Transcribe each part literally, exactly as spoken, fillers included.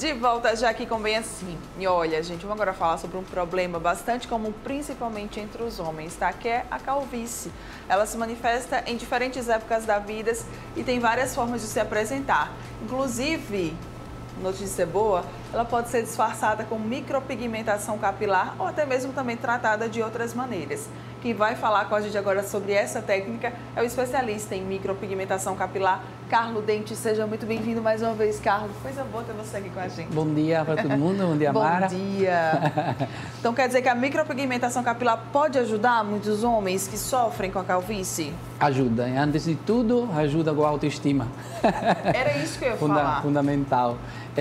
De volta já aqui com Bem Assim. E olha, gente, vamos agora falar sobre um problema bastante comum, principalmente entre os homens, tá? Que é a calvície. Ela se manifesta em diferentes épocas da vida e tem várias formas de se apresentar. Inclusive, notícia boa, ela pode ser disfarçada com micropigmentação capilar ou até mesmo também tratada de outras maneiras. Quem vai falar com a gente agora sobre essa técnica é o especialista em micropigmentação capilar, Carlo Dente. Seja muito bem-vindo mais uma vez, Carlo. Coisa boa ter você aqui com a gente. Bom dia para todo mundo, bom dia, Mara. Bom dia. Então quer dizer que a micropigmentação capilar pode ajudar muitos homens que sofrem com a calvície? Ajuda. Antes de tudo, ajuda com a autoestima. Era isso que eu ia Funda falar. Fundamental.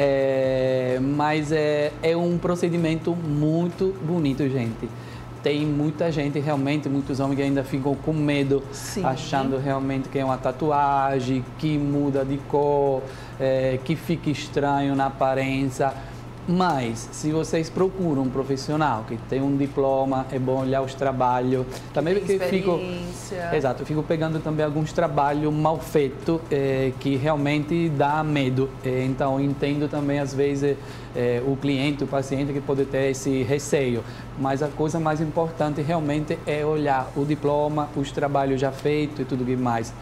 É, mas é, é um procedimento muito bonito, gente. Tem muita gente, realmente, muitos homens que ainda ficam com medo, Sim. achando realmente que é uma tatuagem, que muda de cor, é, que fica estranho na aparência. Mas, se vocês procuram um profissional que tem um diploma, é bom olhar os trabalhos. Também porque fico, exato, eu fico pegando também alguns trabalhos mal feitos, é, que realmente dá medo. É, então, entendo também, às vezes, é, o cliente, o paciente que pode ter esse receio. Mas a coisa mais importante realmente é olhar o diploma, os trabalhos já feitos e tudo que mais.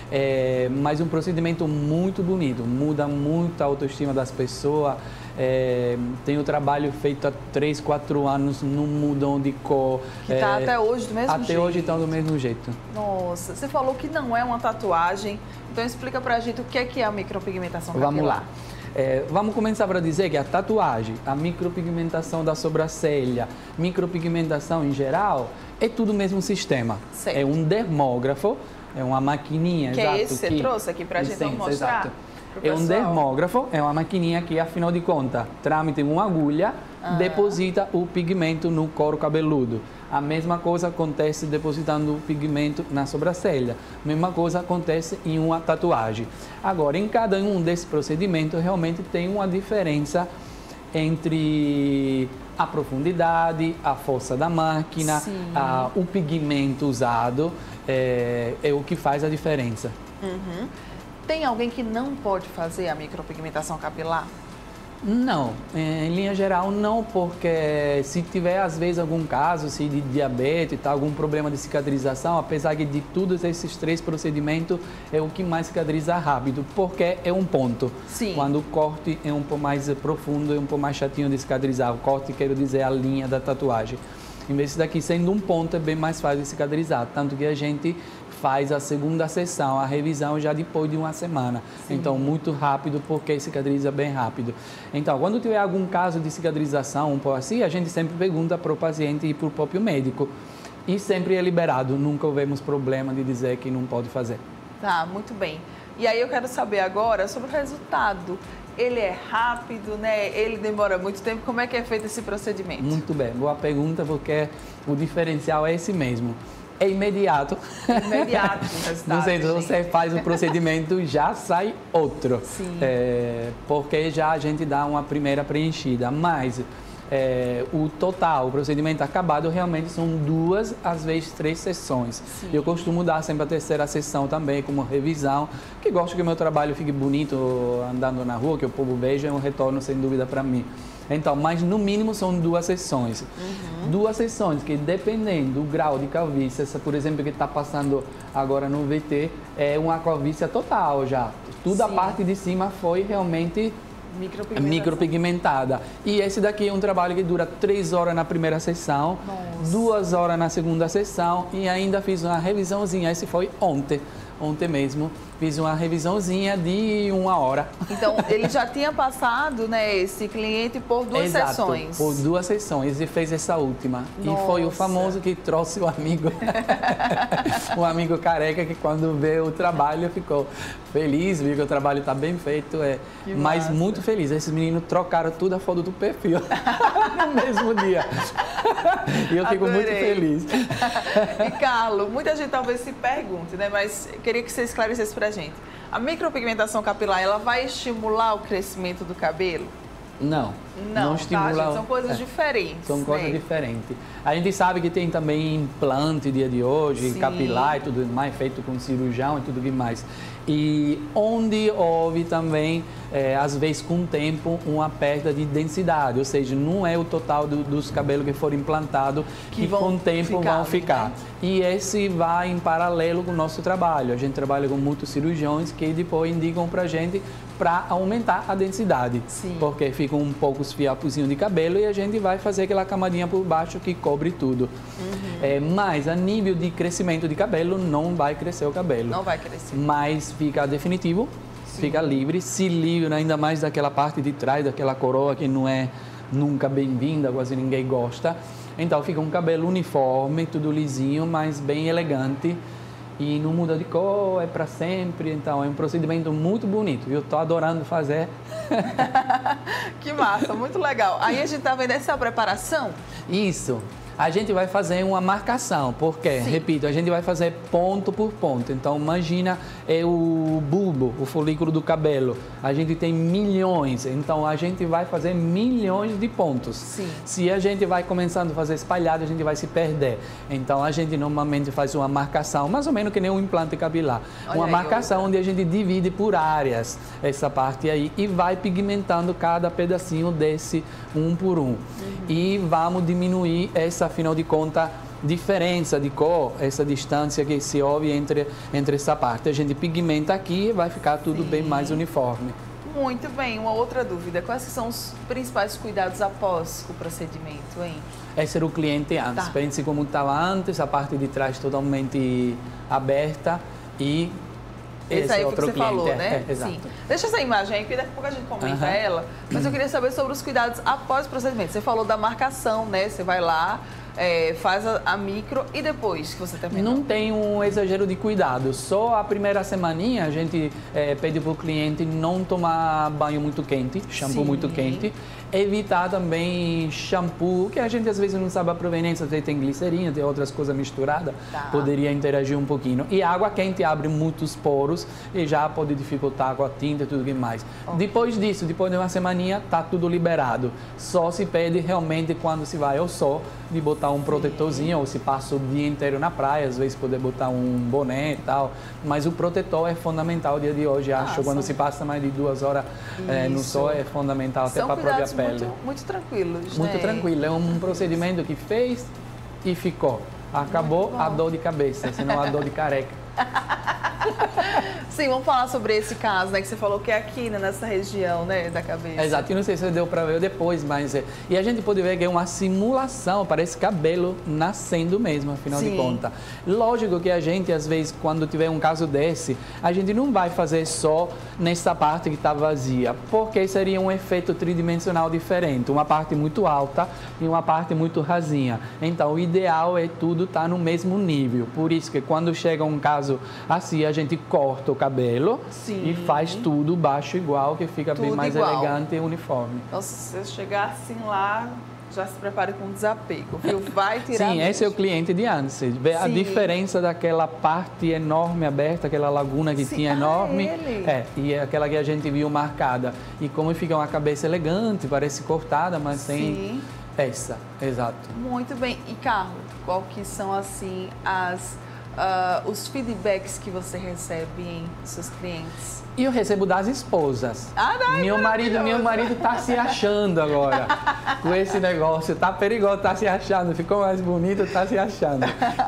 É, mas um procedimento muito bonito, muda muito a autoestima das pessoas. É, tem o trabalho feito há três, quatro anos, não mudam de cor. Que está é, até hoje do mesmo até jeito? Até hoje estão do mesmo jeito. Nossa, você falou que não é uma tatuagem, então explica pra gente o que é, que é a micropigmentação capilar. Vamos lá. É, vamos começar para dizer que a tatuagem, a micropigmentação da sobrancelha, micropigmentação em geral, é tudo o mesmo sistema. Certo. É um dermógrafo, é uma maquininha. Que exato, é esse que você trouxe aqui pra gente mostrar? Exato. É um dermógrafo, é uma maquininha que, afinal de contas, trâmite uma agulha, ah. deposita o pigmento no couro cabeludo. A mesma coisa acontece depositando o pigmento na sobrancelha. A mesma coisa acontece em uma tatuagem. Agora, em cada um desses procedimentos, realmente tem uma diferença entre a profundidade, a força da máquina, a, o pigmento usado, é, é o que faz a diferença. Uhum. Tem alguém que não pode fazer a micropigmentação capilar? Não, em linha geral não, porque se tiver às vezes algum caso se de diabetes, tá, algum problema de cicatrização, apesar de todos esses três procedimentos, é o que mais cicatriza rápido, porque é um ponto. Sim. Quando o corte é um pouco mais profundo, é um pouco mais chatinho de cicatrizar. O corte, quero dizer, a linha da tatuagem. Em vez daqui sendo um ponto, é bem mais fácil de cicatrizar, tanto que a gente faz a segunda sessão, a revisão já depois de uma semana. Sim. Então, muito rápido, porque cicatriza bem rápido. Então, quando tiver algum caso de cicatrização, um pouco assim, a gente sempre pergunta para o paciente e para o próprio médico. E sempre é liberado, nunca houvemos problema de dizer que não pode fazer. Tá, muito bem. E aí eu quero saber agora sobre o resultado. Ele é rápido, né? Ele demora muito tempo. Como é que é feito esse procedimento? Muito bem, boa pergunta, porque o diferencial é esse mesmo. É imediato. Imediato o resultado. Não sei, você faz o procedimento já sai outro. Sim. É, porque já a gente dá uma primeira preenchida. Mas é, o total, o procedimento acabado, realmente são duas, às vezes três sessões. Sim. Eu costumo dar sempre a terceira sessão também, como revisão, que gosto que o meu trabalho fique bonito andando na rua, que o povo veja, é um retorno sem dúvida para mim. Então, mas no mínimo são duas sessões. Uhum. Duas sessões que, dependendo do grau de calvície, essa, por exemplo, que está passando agora no V T, é uma calvície total já. Toda a parte de cima foi realmente micropigmentada. E esse daqui é um trabalho que dura três horas na primeira sessão, Nossa. duas horas na segunda sessão e ainda fiz uma revisãozinha. Esse foi ontem. Ontem mesmo, fiz uma revisãozinha de uma hora. Então, ele já tinha passado, né, esse cliente por duas Exato, sessões. por duas sessões e fez essa última. Nossa. E foi o famoso que trouxe o amigo, o amigo careca, que quando vê o trabalho ficou feliz, viu que o trabalho está bem feito, é, mas muito feliz. Esses meninos trocaram tudo a foto do perfil no mesmo dia. E eu fico Adorei. muito feliz. E, Carlo, muita gente talvez se pergunte, né, mas queria que você esclarecesse pra gente. A micropigmentação capilar, ela vai estimular o crescimento do cabelo? Não, Não, não estimula. Tá, gente, são coisas é, diferentes. São coisas né? diferentes. A gente sabe que tem também implante dia de hoje, Sim. capilar e tudo mais, feito com cirurgião e tudo que mais. E onde houve também, é, às vezes com o tempo, uma perda de densidade, ou seja, não é o total do, dos cabelos que foram implantados que, que com o tempo ficar, vão ficar. Né? E esse vai em paralelo com o nosso trabalho. A gente trabalha com muitos cirurgiões que depois indicam para a gente para aumentar a densidade. Sim. Porque ficam um pouco os fiapozinhos de cabelo e a gente vai fazer aquela camadinha por baixo que cobre tudo. Uhum. É, mas a nível de crescimento de cabelo, não vai crescer o cabelo. Não vai crescer. Mas fica definitivo, Sim. fica livre, se livra ainda mais daquela parte de trás, daquela coroa que não é nunca bem-vinda, quase ninguém gosta. Então fica um cabelo uniforme, tudo lisinho, mas bem elegante. E não muda de cor, é para sempre. Então, é um procedimento muito bonito. Eu estou adorando fazer. Que massa, muito legal. Aí a gente está vendo essa preparação? Isso. A gente vai fazer uma marcação, porque, Sim. repito, a gente vai fazer ponto por ponto. Então, imagina é o bulbo, o folículo do cabelo. A gente tem milhões, então a gente vai fazer milhões de pontos. Sim. Se a gente vai começando a fazer espalhado, a gente vai se perder. Então, a gente normalmente faz uma marcação, mais ou menos que nem um implante capilar. Olha uma aí, marcação outra. Onde a gente divide por áreas essa parte aí e vai pigmentando cada pedacinho desse um por um. Uhum. E vamos diminuir essa, afinal de contas, diferença de cor, essa distância que se houve entre, entre essa parte. A gente pigmenta aqui e vai ficar tudo Sim. bem mais uniforme. Muito bem. Uma outra dúvida. Quais são os principais cuidados após o procedimento, hein? Esse era o cliente antes. Tá. Pense como estava antes, a parte de trás totalmente aberta e... Esse, esse aí é outro que você cliente. falou, é, né? É, exato. Sim. Deixa essa imagem aí, porque daqui a pouco a gente comenta uhum. ela. Mas eu queria saber sobre os cuidados após o procedimento. Você falou da marcação, né? Você vai lá, é, faz a, a micro e depois que você termina. Não tem um exagero de cuidado. Só a primeira semaninha a gente é, pede para o cliente não tomar banho muito quente, shampoo Sim. muito quente. Evitar também shampoo, que a gente às vezes não sabe a proveniência, tem glicerina, tem outras coisas misturadas, tá. poderia interagir um pouquinho. E a água quente abre muitos poros e já pode dificultar com a tinta e tudo que mais. Okay. Depois disso, depois de uma semaninha, tá tudo liberado. Só se pede realmente quando se vai ao sol, de botar um protetorzinho, Sim. ou se passa o dia inteiro na praia, às vezes poder botar um boné e tal. Mas o protetor é fundamental o dia de hoje, acho. Ah, quando são... se passa mais de duas horas é, no sol, é fundamental até para a própria pele. Muito, muito tranquilos, Muito né? tranquilo. É um procedimento que fez e ficou. Acabou a dor de cabeça, senão a dor de careca. Sim, vamos falar sobre esse caso, né? Que você falou que é aqui, né, nessa região, né, da cabeça. Exato, eu não sei se deu para ver depois, mas... É... E a gente pode ver que é uma simulação, parece cabelo nascendo mesmo, afinal Sim. de contas. Lógico que a gente, às vezes, quando tiver um caso desse, a gente não vai fazer só nessa parte que está vazia, porque seria um efeito tridimensional diferente, uma parte muito alta e uma parte muito rasinha. Então, o ideal é tudo estar tá no mesmo nível. Por isso que quando chega um caso assim, a gente corta o cabelo Sim. e faz tudo baixo igual, que fica tudo bem mais igual. Elegante e uniforme. Então, se você chegar assim lá, já se prepare com desapego, viu? Vai tirar Sim, mesmo. Esse é o cliente de antes. Vê a diferença daquela parte enorme aberta, aquela laguna que Sim. tinha enorme. Ah, ele. É, e aquela que a gente viu marcada. E como fica uma cabeça elegante, parece cortada, mas Sim. tem essa. Exato. Muito bem. E, Carlos, qual que são, assim, as... Uh, os feedbacks que você recebe em seus clientes? E eu recebo das esposas. Ah, não, meu marido, meu marido tá se achando agora com esse negócio. Tá perigoso, tá se achando. Ficou mais bonito, tá se achando.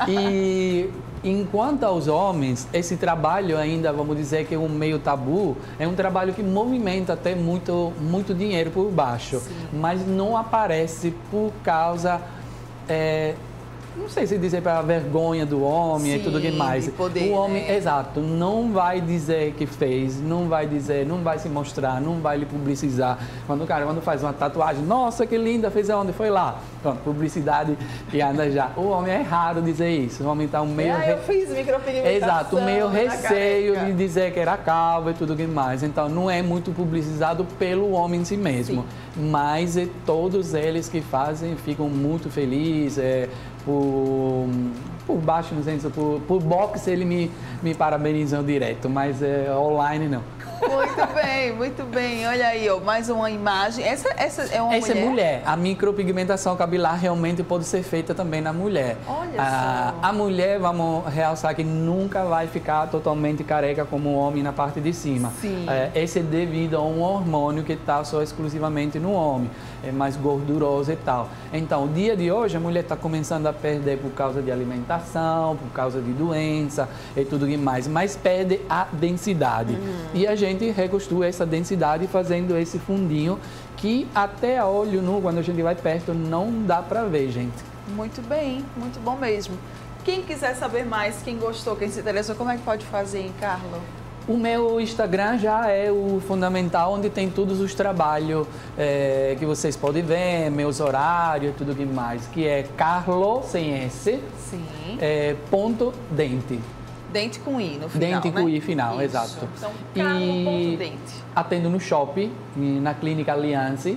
E enquanto aos homens, esse trabalho ainda, vamos dizer que é um meio tabu, é um trabalho que movimenta até muito, muito dinheiro por baixo. Sim. Mas não aparece por causa... É, não sei se dizer para a vergonha do homem Sim, e tudo que mais. Poder, o homem, né? exato, não vai dizer que fez, não vai dizer, não vai se mostrar, não vai lhe publicizar. Quando o cara quando faz uma tatuagem, nossa, que linda, fez aonde? Foi lá. Pronto, publicidade e anda já. O homem é raro dizer isso. O homem está um meio... Ah, eu fiz micropigmentação. Exato, meio receio de dizer que era calvo e tudo que mais. Então, não é muito publicizado pelo homem em si mesmo. Sim. Mas é, todos eles que fazem ficam muito felizes. É, por, por baixo, não sei, por, por box ele me, me parabenizam direto, mas é, online não. Muito bem, muito bem. Olha aí, ó, mais uma imagem. Essa, essa é uma essa mulher? é mulher. A micropigmentação capilar realmente pode ser feita também na mulher. Olha a, só. A mulher, vamos realçar que nunca vai ficar totalmente careca como o homem na parte de cima. Sim. É, esse é devido a um hormônio que está só exclusivamente no homem. É mais gorduroso e tal. Então, o dia de hoje, a mulher está começando a perder por causa de alimentação, por causa de doença e tudo que mais, mas perde a densidade. Uhum. E a gente reconstrui essa densidade fazendo esse fundinho que até a olho nu, quando a gente vai perto, não dá para ver, gente. Muito bem, muito bom mesmo. Quem quiser saber mais, quem gostou, quem se interessou, como é que pode fazer, hein, Carlo? O meu Instagram já é o fundamental, onde tem todos os trabalhos é, que vocês podem ver, meus horários e tudo que mais, que é Carlo, sem S, Sim. É, ponto dente. Dente com I no final, Dente né? com I final, Isso. exato. Então, Carlo.dente. Atendo no shopping, na Clínica Aliança,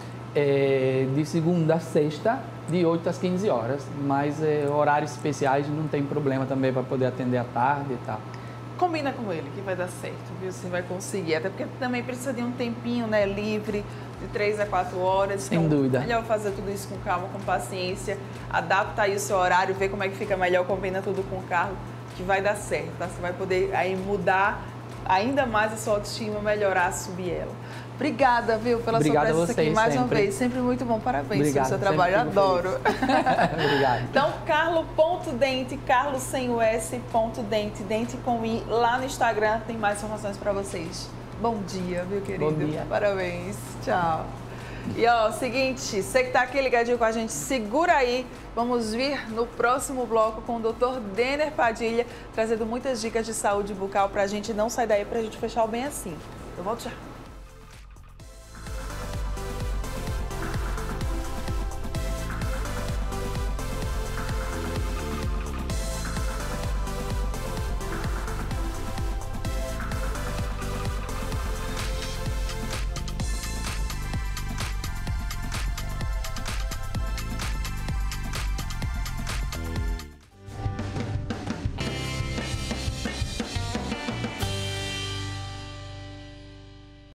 é, de segunda a sexta, de oito às quinze horas. Mas é, horários especiais não tem problema também para poder atender à tarde e tal. Combina com ele que vai dar certo, viu? Você vai conseguir. Até porque também precisa de um tempinho, né, livre, de três a quatro horas. Sem então, dúvida. Melhor fazer tudo isso com calma, com paciência. Adapta aí o seu horário, vê como é que fica melhor, combina tudo com o Carlo, que vai dar certo, tá? Você vai poder aí mudar ainda mais a sua autoestima, melhorar, subir ela. Obrigada, viu, pela Obrigado sua presença aqui mais sempre. uma vez. Sempre muito bom. Parabéns Obrigado, pelo seu trabalho. Eu adoro. Obrigado. Então, Carlo.dente, Carlo sem o S, ponto dente, dente com I. Lá no Instagram tem mais informações para vocês. Bom dia, viu, querido? Bom dia. Parabéns. Tchau. E ó, seguinte, você que tá aqui ligadinho com a gente, segura aí. Vamos vir no próximo bloco com o doutor Denner Padilha, trazendo muitas dicas de saúde bucal pra gente. Não sair daí pra gente fechar o bem assim. Eu volto já.